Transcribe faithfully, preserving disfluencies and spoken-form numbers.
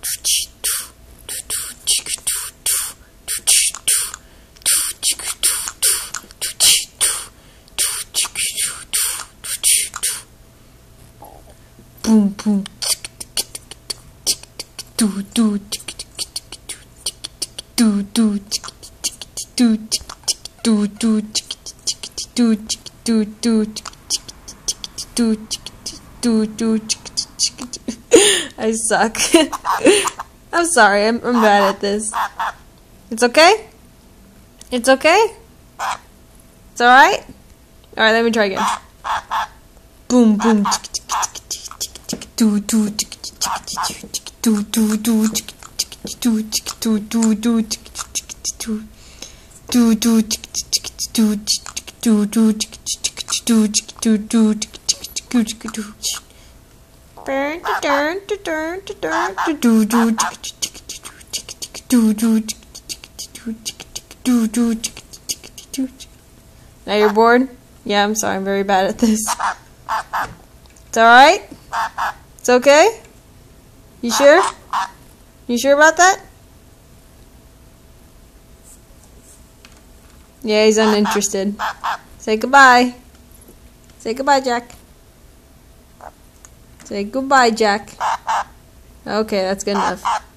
Boom boom. Do do do do do do do do do do do do. I suck. I'm sorry. I'm, I'm bad at this. It's okay? It's okay? It's alright? Alright, let me try again. Boom boom. Do do do do do do do do do do do Now you're bored? Yeah, I'm sorry, I'm very bad at this. It's alright? It's okay? You sure? You sure about that? Yeah, he's uninterested. Say goodbye. Say goodbye, Jack. Say goodbye, Jack. Okay, that's good enough.